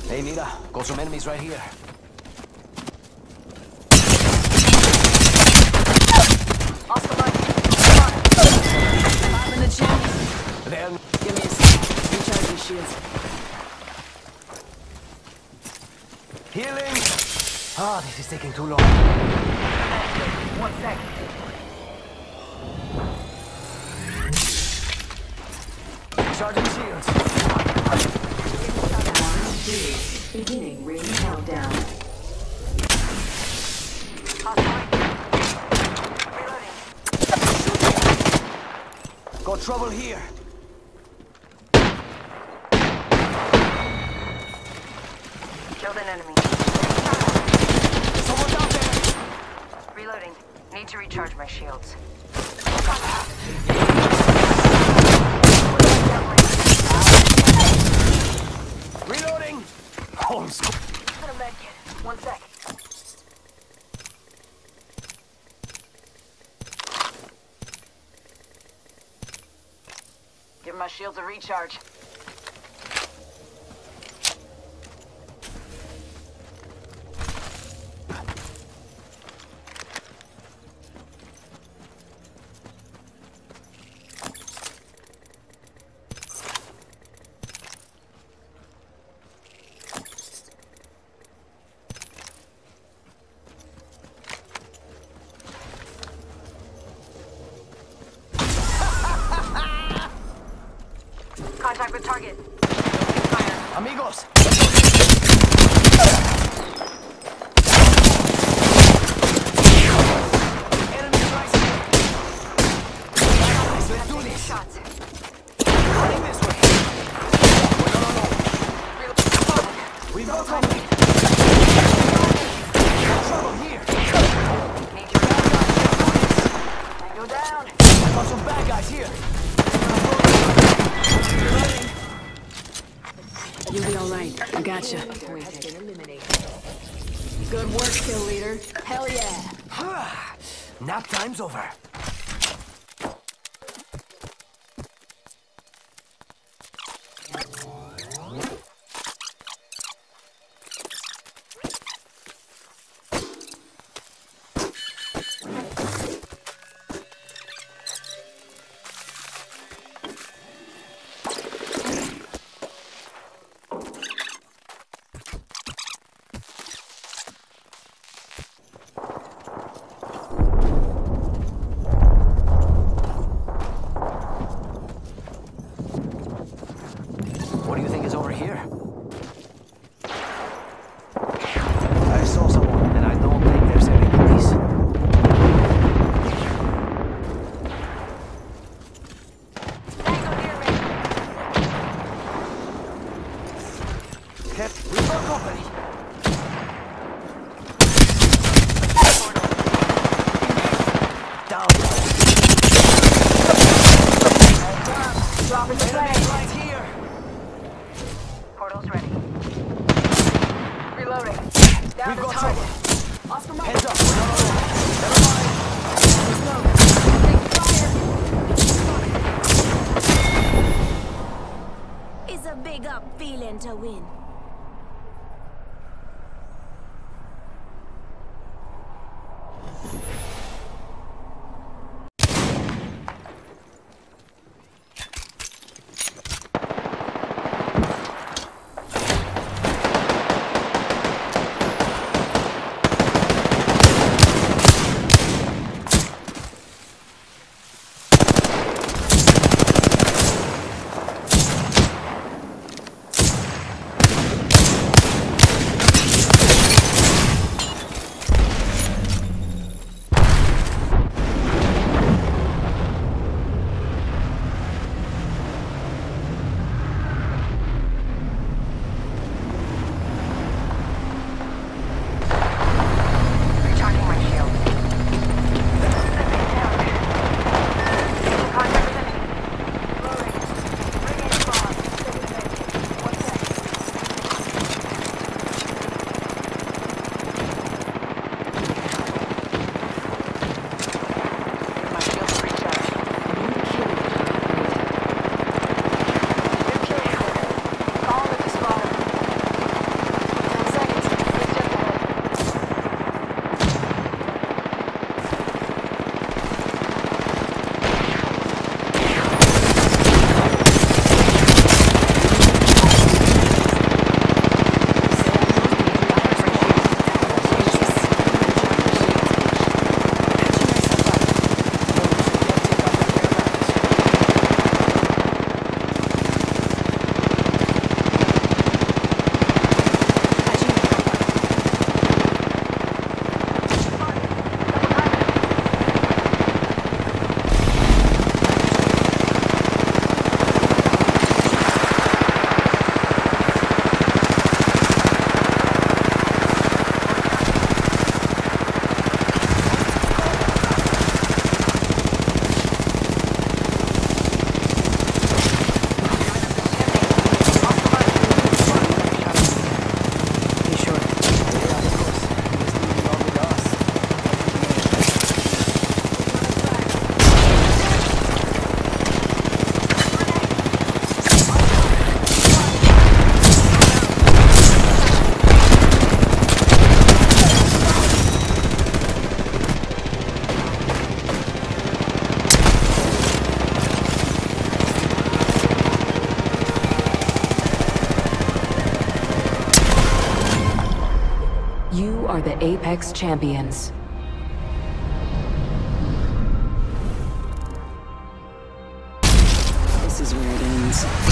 Hey, mira, got some enemies right here. Oscar Mike, come on. I'm in the channel. There. Give me a sec. Recharge your shields. Healing! Ah, this is taking too long. 1 sec. Charging shields. Beginning ring countdown. Reloading. Got trouble here. Killed an enemy. Someone's out there! Reloading. Need to recharge my shields. Reloading! Holmes. Got a med kit. 1 sec. Give my shields a recharge. Contact with target. Fire. Amigos! Enemies rising! Guys, let's do this! Shots. Running this way! No. We've got company! Got trouble here! Need your go down. Got some bad guys here! You'll be all right. I gotcha. Good work, kill leader. Hell yeah. Nap time's over. What do you think is over here? I saw someone, and I don't think there's any police. We've got company. Down. Dropping the Enemy plane. right here. Portal's ready. Reloading. Down We've to got target. trouble. Oscar Mike. Heads up. No. Never mind. It's a big up feeling to win. Apex champions. This is where it ends.